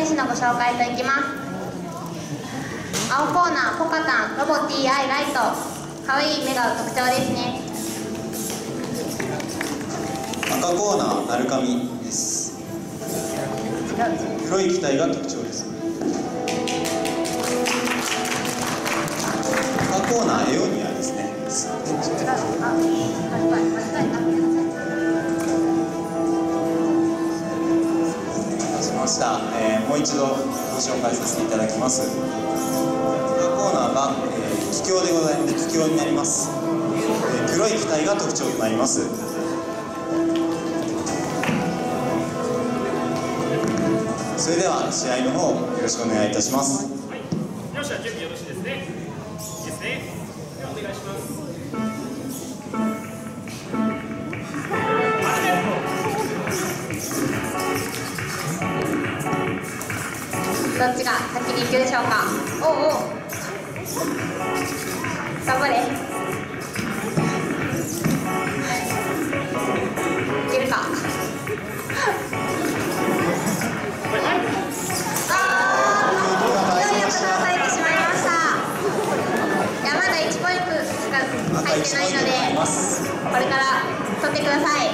手のご紹介といきます。青コーナーポカタンロボ TI ライト、かわいい目が特徴ですね。 赤コーナーナルカミです。黒い機体が特徴です。赤コーナーエオニアですね。もう一度ご紹介させていただきます。赤コーナーが気胸でございます。気胸になります。黒い機体が特徴となります。それでは試合の方よろしくお願いいたします。 はい、両者準備よろしいですね。いいですね。ではお願いします。 どっちが先に行くでしょうか。おうおう、頑張れ。いけるか。1ポイントしか入ってないので、これから取ってください。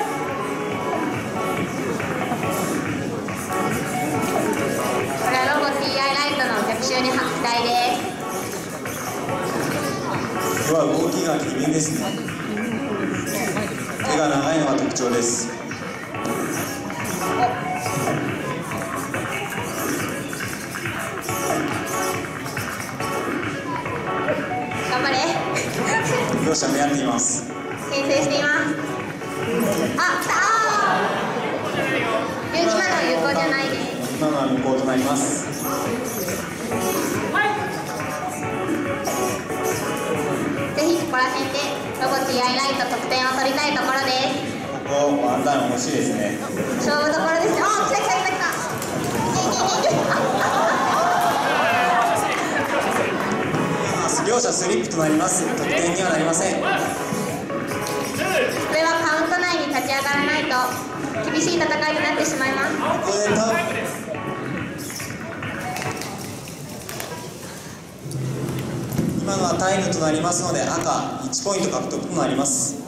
これはロボ TI ライトの逆襲に期待です。 今日は動きが機敏ですね。手が長いのが特徴です。 頑張れ。 両者目合っています。 牽制しています。あ、来たー。今のは有効じゃないです。 今のは無効となります。 ぜひここら辺でロボ TI ライト得点を取りたいところです。 ここワンダウン欲しいですね。 勝負どころですね。あ、来た来た来た来た。 両者スリップとなります。得点にはなりません。これはカウント内に立ち上がらないと厳しい戦いになってしまいます。 こで今のはタイムとなりますので赤1ポイント獲得となります。